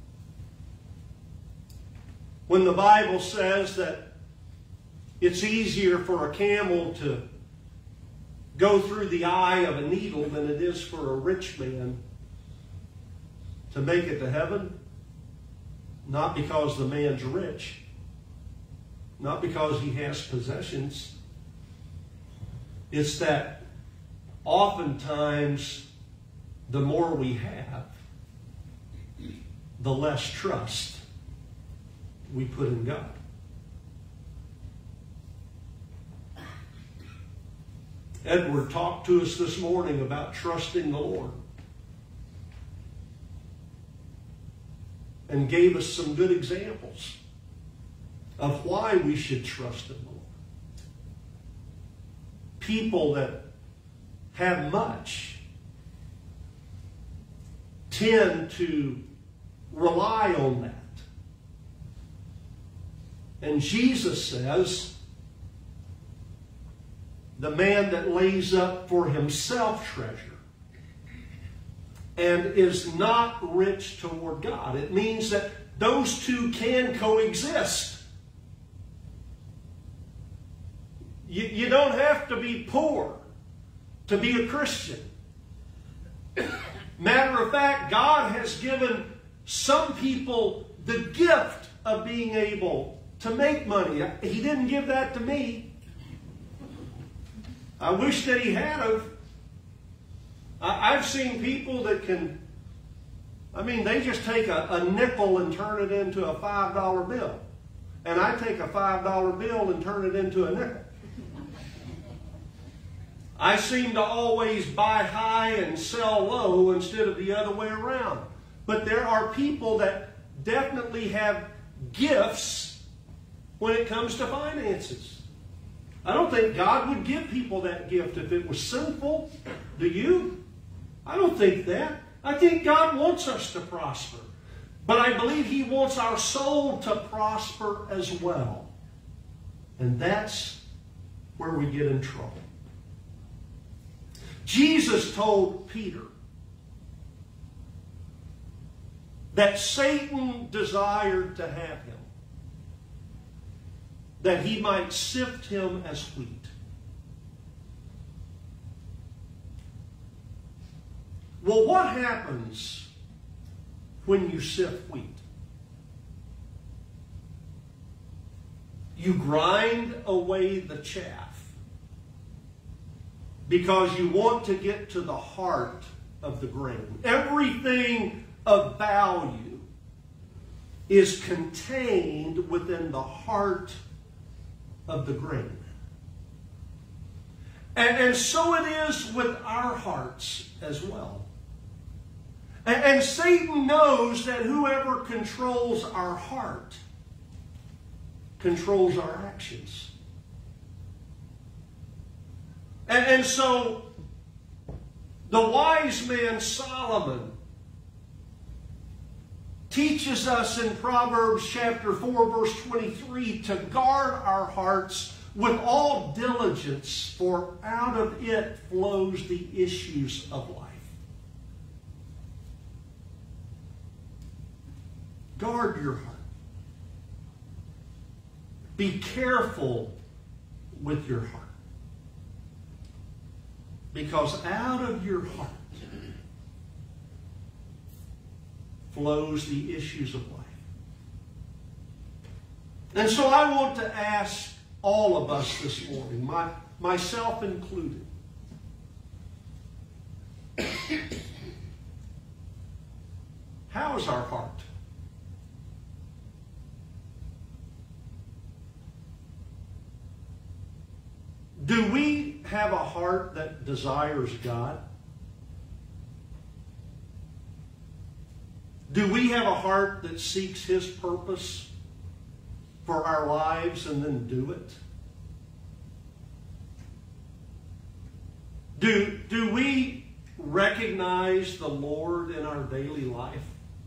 When the Bible says that it's easier for a camel to go through the eye of a needle than it is for a rich man to make it to heaven, not because the man's rich, not because he has possessions. It's that oftentimes the more we have, the less trust we put in God. Edward talked to us this morning about trusting the Lord and gave us some good examples of why we should trust in the Lord. People that have much tend to rely on that. And Jesus says, the man that lays up for himself treasure and is not rich toward God. It means that those two can coexist. You, you don't have to be poor to be a Christian. Matter of fact, God has given some people the gift of being able to make money. He didn't give that to me. I wish that he had of. I've seen people that can, I mean, they just take a, a nickel and turn it into a five dollar bill. And I take a five dollar bill and turn it into a nickel. I seem to always buy high and sell low instead of the other way around. But there are people that definitely have gifts when it comes to finances. I don't think God would give people that gift if it was sinful. Do you? I don't think that. I think God wants us to prosper. But I believe He wants our soul to prosper as well. And that's where we get in trouble. Jesus told Peter that Satan desired to have him, that he might sift him as wheat. Well, what happens when you sift wheat? You grind away the chaff because you want to get to the heart of the grain. Everything of value is contained within the heart of the grain. And, and so it is with our hearts as well. And, and Satan knows that whoever controls our heart controls our actions. And, and so the wise man Solomon teaches us in Proverbs chapter four, verse twenty-three, to guard our hearts with all diligence, for out of it flows the issues of life. Guard your heart. Be careful with your heart. Because out of your heart flows the issues of life. And so I want to ask all of us this morning, my, myself included, how is our heart? Do we have a heart that desires God? Do we have a heart that seeks His purpose for our lives and then do it? Do, do we recognize the Lord in our daily life?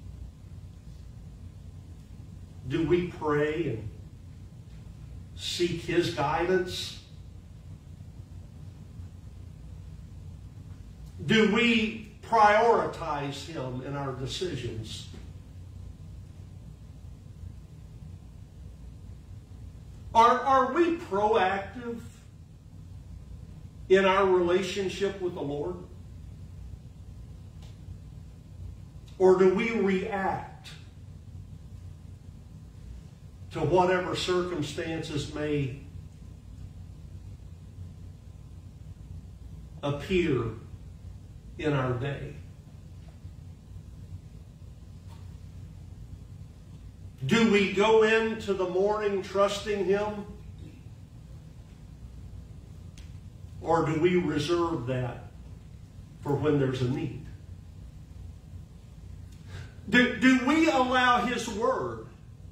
Do we pray and seek His guidance? Do we prioritize Him in our decisions? Are, are we proactive in our relationship with the Lord? Or do we react to whatever circumstances may appear in our day? Do we go into the morning trusting Him? Or do we reserve that for when there's a need? Do, do we allow His Word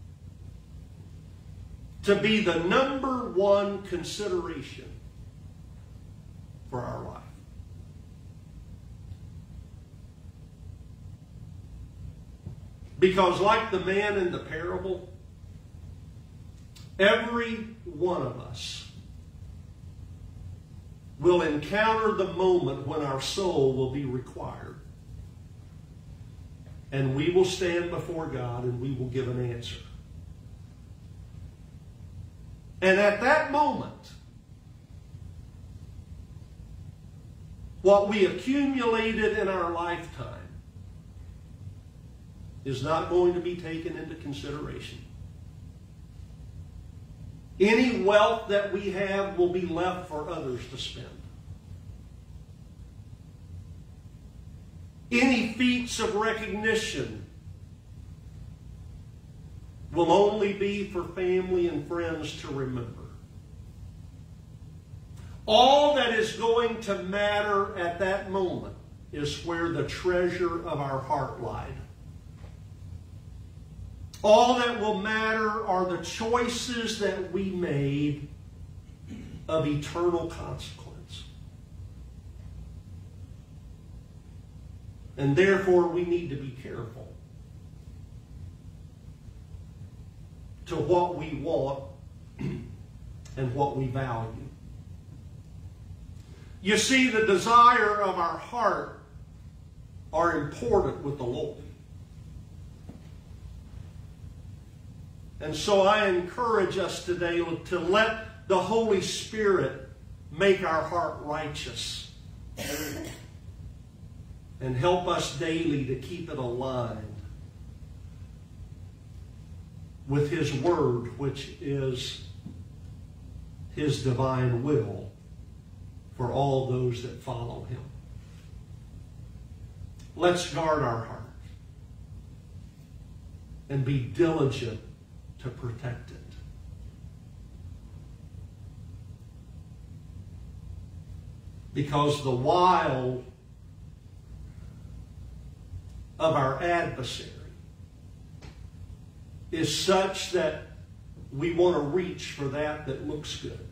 to be the number one consideration for our life? Because like the man in the parable, every one of us will encounter the moment when our soul will be required. And we will stand before God and we will give an answer. And at that moment, what we accumulated in our lifetime is not going to be taken into consideration. Any wealth that we have will be left for others to spend. Any feats of recognition will only be for family and friends to remember. All that is going to matter at that moment is where the treasure of our heart lied. All that will matter are the choices that we made of eternal consequence. And therefore, we need to be careful to what we want and what we value. You see, the desire of our heart are important with the Lord. And so I encourage us today to let the Holy Spirit make our heart righteous and help us daily to keep it aligned with His Word, which is His divine will for all those that follow Him. Let's guard our heart and be diligent to protect it. Because the wile of our adversary is such that we want to reach for that that looks good.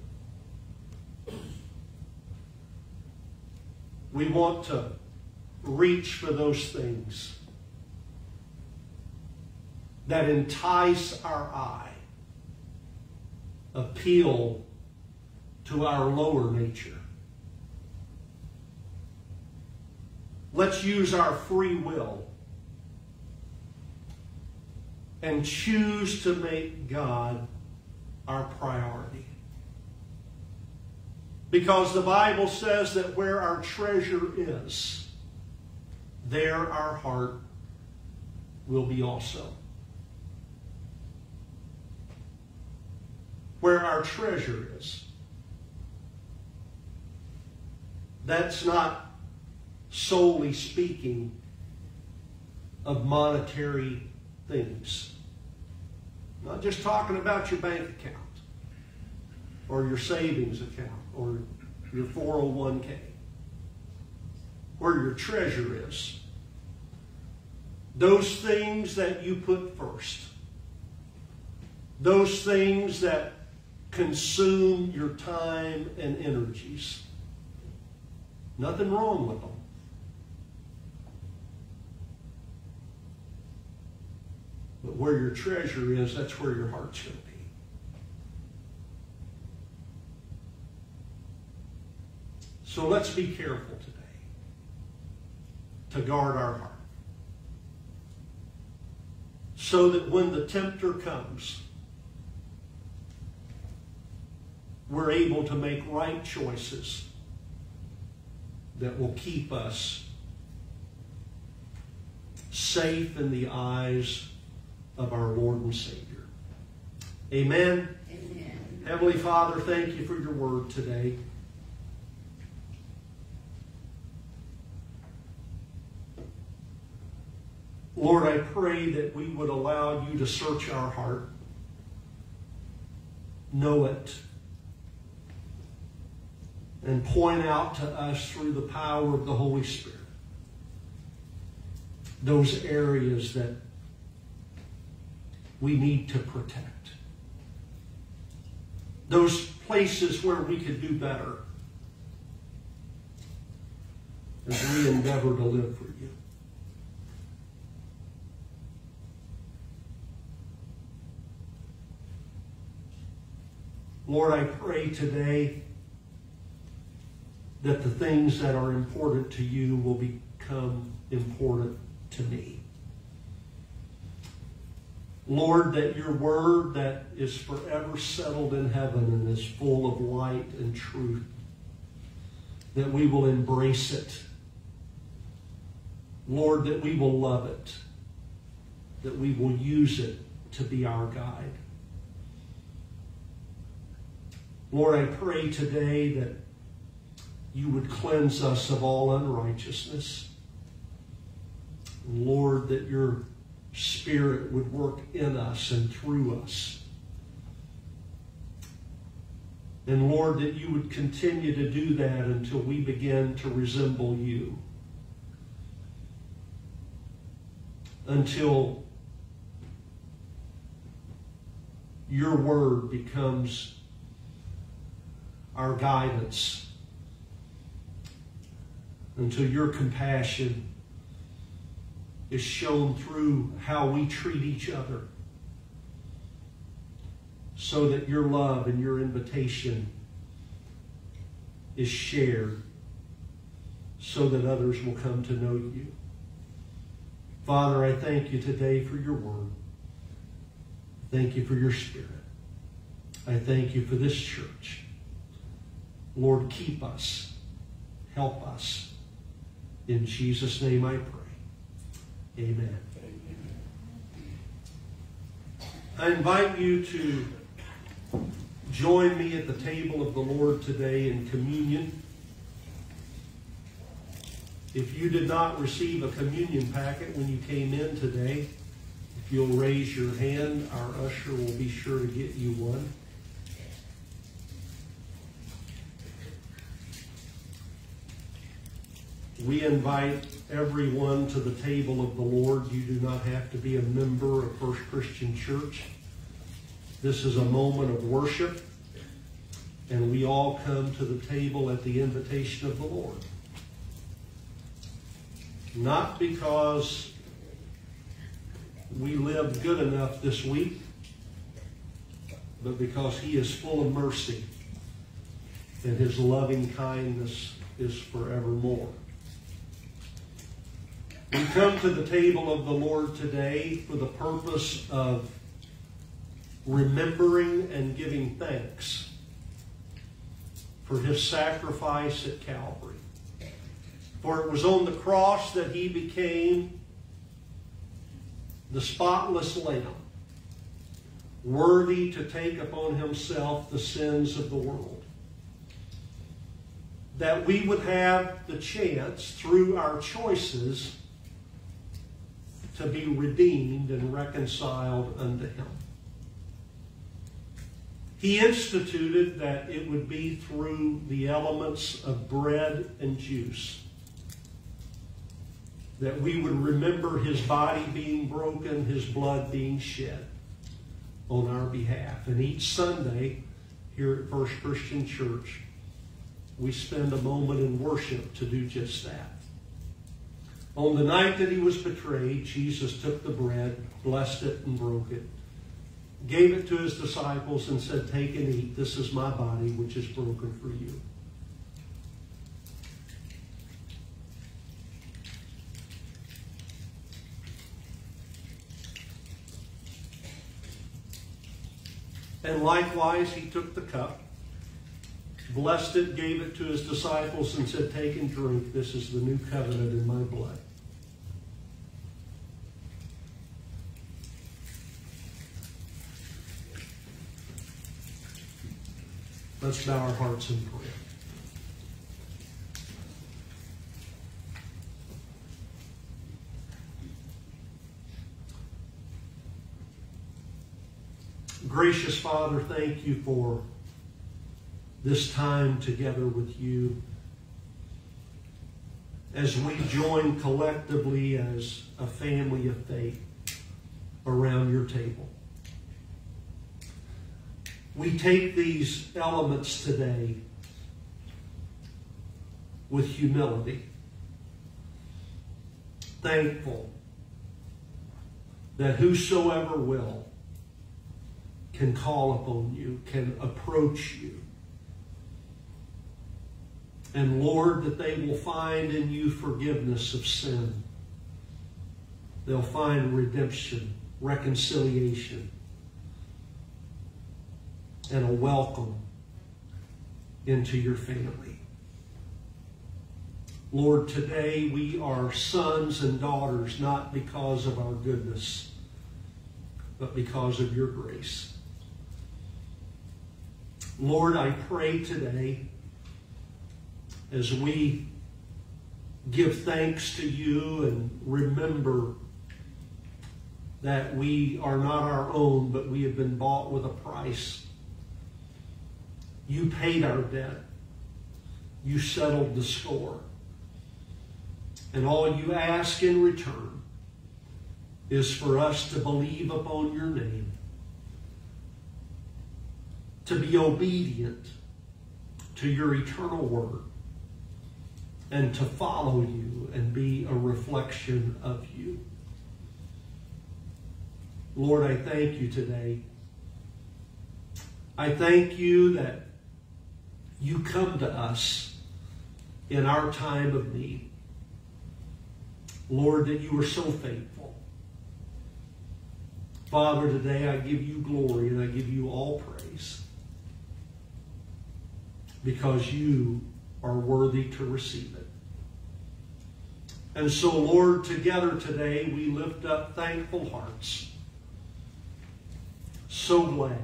We want to reach for those things that entice our eye, appeal to our lower nature. Let's use our free will and choose to make God our priority. Because the Bible says that where our treasure is, there our heart will be also. Where our treasure is. That's not solely speaking of monetary things. I'm not just talking about your bank account or your savings account or your four oh one k. Where your treasure is. Those things that you put first. Those things that consume your time and energies. Nothing wrong with them. But where your treasure is, that's where your heart's going to be. So let's be careful today to guard our heart. So that when the tempter comes, we're able to make right choices that will keep us safe in the eyes of our Lord and Savior. Amen. Amen. Heavenly Father, thank you for your word today. Lord, I pray that we would allow you to search our heart, know it, and point out to us through the power of the Holy Spirit those areas that we need to protect. Those places where we could do better as we endeavor to live for you. Lord, I pray today that the things that are important to you will become important to me. Lord, that your word that is forever settled in heaven and is full of light and truth, that we will embrace it. Lord, that we will love it, that we will use it to be our guide. Lord, I pray today that you would cleanse us of all unrighteousness. Lord, that your Spirit would work in us and through us. And Lord, that you would continue to do that until we begin to resemble you. Until your word becomes our guidance. Until your compassion is shown through how we treat each other, so that your love and your invitation is shared, so that others will come to know you. Father, I thank you today for your word. Thank you for your Spirit. I thank you for this church. Lord, keep us. Help us. In Jesus' name I pray. Amen. I invite you to join me at the table of the Lord today in communion. If you did not receive a communion packet when you came in today, if you'll raise your hand, our usher will be sure to get you one. We invite everyone to the table of the Lord. You do not have to be a member of First Christian Church. This is a moment of worship, and we all come to the table at the invitation of the Lord. Not because we lived good enough this week, but because He is full of mercy and His loving kindness is forevermore. We come to the table of the Lord today for the purpose of remembering and giving thanks for His sacrifice at Calvary. For it was on the cross that He became the spotless Lamb, worthy to take upon Himself the sins of the world. That we would have the chance, through our choices, to be redeemed and reconciled unto Him. He instituted that it would be through the elements of bread and juice, that we would remember His body being broken, His blood being shed on our behalf. And each Sunday here at First Christian Church, we spend a moment in worship to do just that. On the night that He was betrayed, Jesus took the bread, blessed it, and broke it, gave it to His disciples, and said, "Take and eat. This is my body, which is broken for you." And likewise, He took the cup, blessed it, gave it to His disciples, and said, "Take and drink. This is the new covenant in my blood." Let's bow our hearts in prayer. Gracious Father, thank You for this time together with You as we join collectively as a family of faith around Your table. We take these elements today with humility, thankful that whosoever will can call upon You, can approach You. And Lord, that they will find in You forgiveness of sin. They'll find redemption, reconciliation, and a welcome into Your family. Lord, today we are sons and daughters not because of our goodness, but because of Your grace. Lord, I pray today as we give thanks to You and remember that we are not our own, but we have been bought with a price. You paid our debt. You settled the score. And all You ask in return is for us to believe upon Your name, to be obedient to Your eternal word, and to follow You and be a reflection of You. Lord, I thank You today. I thank You that You come to us in our time of need. Lord, that You are so faithful. Father, today I give You glory and I give You all praise, because You are worthy to receive it. And so, Lord, together today we lift up thankful hearts. So glad.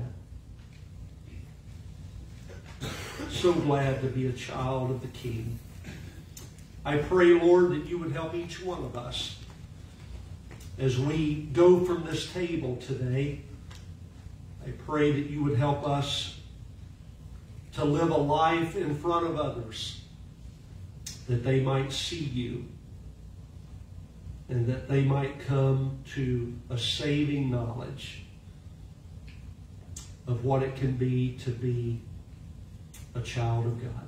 So glad to be a child of the King. I pray, Lord, that You would help each one of us as we go from this table today. I pray that You would help us to live a life in front of others that they might see you, and that they might come to a saving knowledge of what it can be to be a child of God.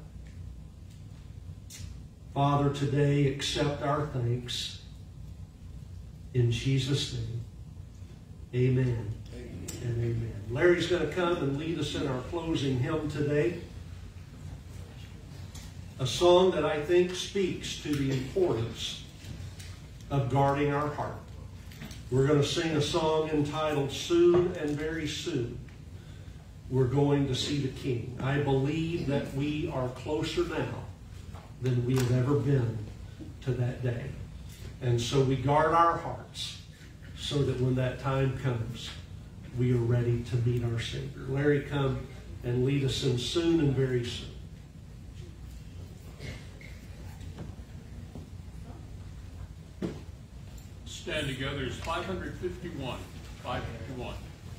Father, today accept our thanks in Jesus' name. Amen. Amen. And amen. Larry's going to come and lead us in our closing hymn today. A song that I think speaks to the importance of guarding our heart. We're going to sing a song entitled Soon and Very Soon We're Going to See the King. I believe that we are closer now than we have ever been to that day. And so we guard our hearts so that when that time comes, we are ready to meet our Savior. Larry, come and lead us in Soon and Very Soon. Stand together is five fifty-one. five fifty-one.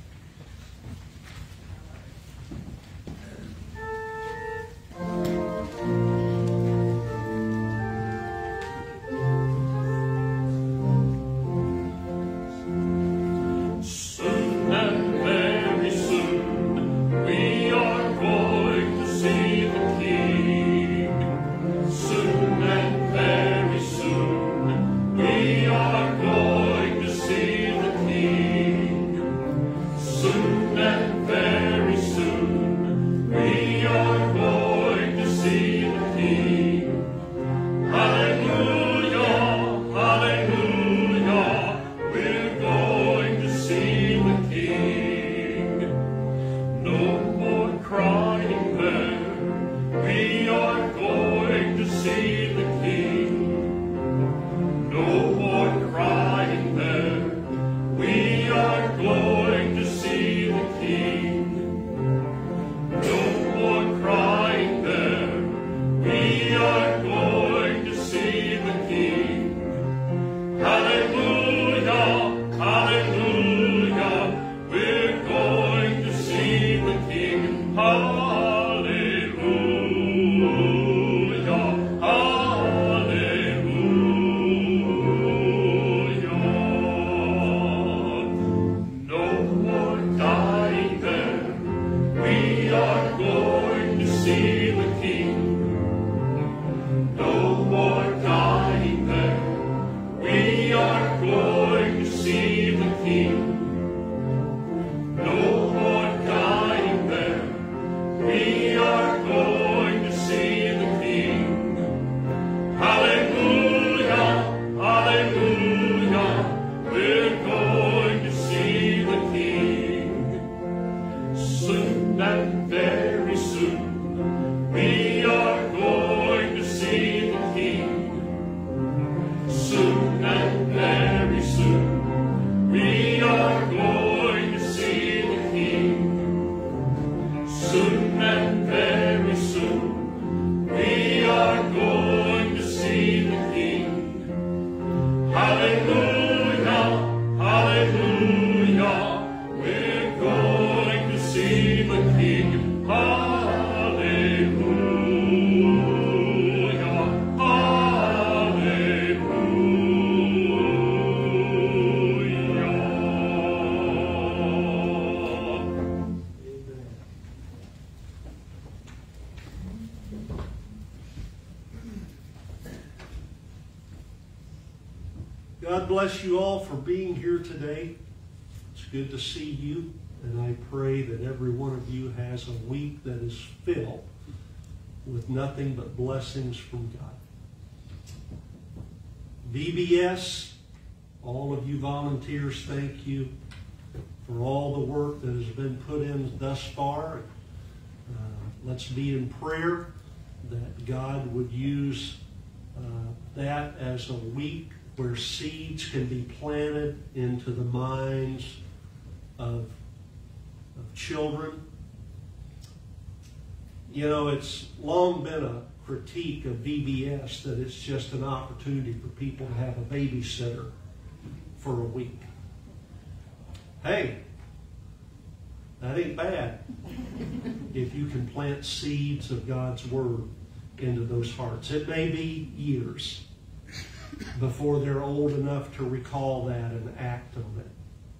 Soon and very soon we are going to see the King. Soon and very soon we are going to see the King. Soon and very soon we are going to see the King. Hallelujah, hallelujah, we're going to see the King. No more crying there, we are going to see the King. No more crying there, we are going to see the King. No more crying there, we are going to see the King. Hallelujah, hallelujah, we're going to see the King. Hallelujah, hallelujah. No more dying there, we are going to see the King. No more dying there, we are going to see the King. No more dying there, we are going to see the King. Hallelujah, hallelujah, we're going to see the King. Soon and very soon we are going to see the King. Soon and very soon we are going to see the King. Soon and very soon we are going to see the King. Hallelujah, hallelujah, we're going to see the King. Hallelujah, hallelujah. God bless you all for being here today. It's good to see you, and I pray that every one of you has a week that is filled with nothing but blessings from God. V B S, all of you volunteers, thank you for all the work that has been put in thus far. Uh, let's be in prayer that God would use uh, that as a week where seeds can be planted into the minds of, of children. You know, it's long been a critique of V B S that it's just an opportunity for people to have a babysitter for a week. Hey, that ain't bad if you can plant seeds of God's Word into those hearts. It may be years before they're old enough to recall that and act on it.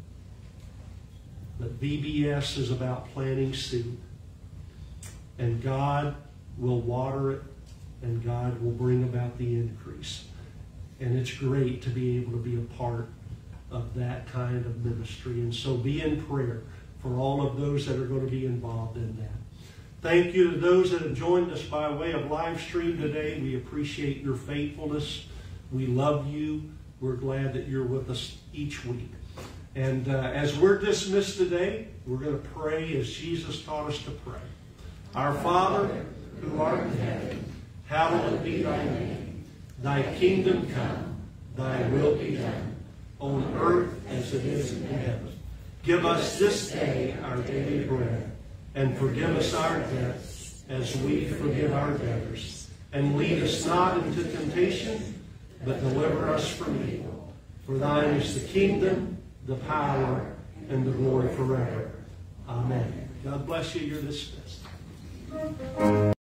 But V B S is about planting seed. And God will water it, and God will bring about the increase. And it's great to be able to be a part of that kind of ministry. And so be in prayer for all of those that are going to be involved in that. Thank you to those that have joined us by way of live stream today. We appreciate your faithfulness. We love you. We're glad that you're with us each week. And uh, as we're dismissed today, we're going to pray as Jesus taught us to pray. Our Father, who art in heaven, hallowed be thy name. Thy kingdom come, thy will be done, on earth as it is in heaven. Give us this day our daily bread, and forgive us our debts as we forgive our debtors. And lead us not into temptation, but deliver us from evil. For thine is the kingdom, the power, and the glory forever. Amen. God bless you. You're dismissed.